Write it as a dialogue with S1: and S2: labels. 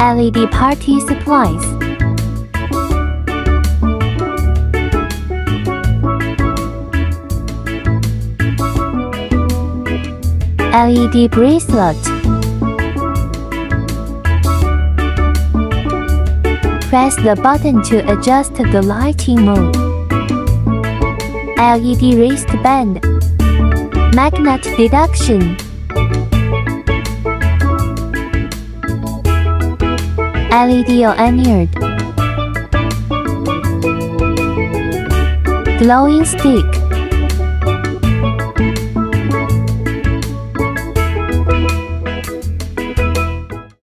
S1: LED party supplies. LED bracelet. Press the button to adjust the lighting mode. LED wristband. Magnet deduction. LED lanyard. Glowing stick.